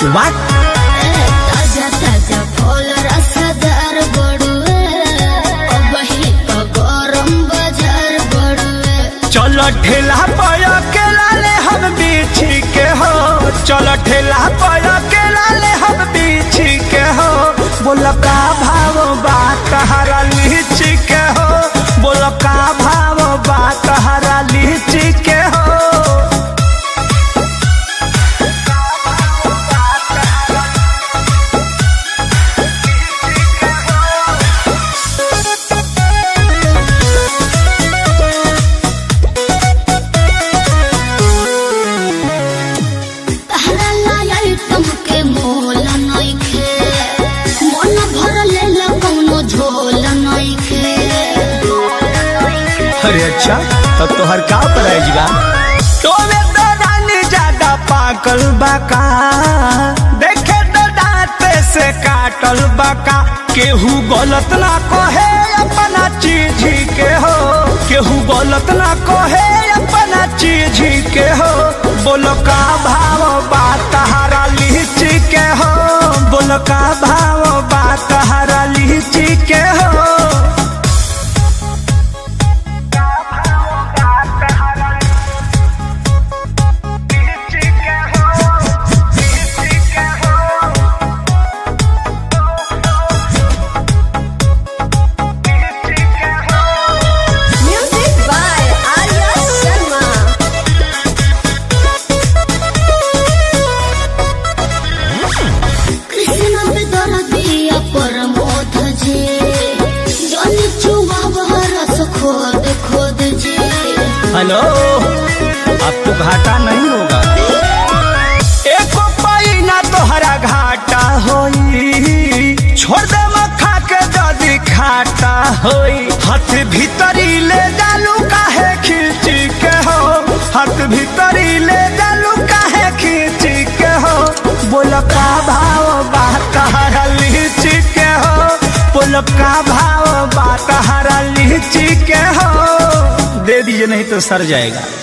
What? ताजा ताजा फल रसदार बड़ुए, वही तो गरम बाजार बड़ुए। चलो ठेला पाया के लाले हम बीछी के हो, चलो ठेला पाया के लाले हम बीछी के हो। बोलो का भाव बात हरा लीची के हो, बोलो का भाव बात हरा लीची के हो। अरे अच्छा, तो तोहर का प्राइज बा? तो में तो रानी ज्यादा पाकल बाका, देखे तो दांत से काटल बाका। केहू गलत ना कहे अपना चीज के हो, केहू गलत ना कहे अपना चीज के हो। बोलो का भाव बात हरा लीची के हो, बोलो का भाव बात हरा लीची के हो। हेलो, अब तो घाटा नहीं होगा। एको पाई ना तोहरा घाटा होई, छोड़ दे मखा के जदी खाटा होई। हाथ भीतरी ले डालू काहे खींची के हो, हाथ भीतरी ले डालू काहे खींची के हो। बोलो का भाव बात हरा लीची के हो, बोलो का भाव बात हरा लीची के हो। दे दीजिए नहीं तो सर जाएगा।